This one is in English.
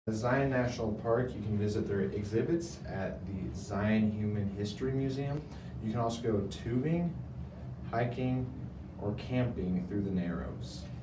Zion National Park, you can visit their exhibits at the Zion Human History Museum. You can also go tubing, hiking, or camping through the Narrows.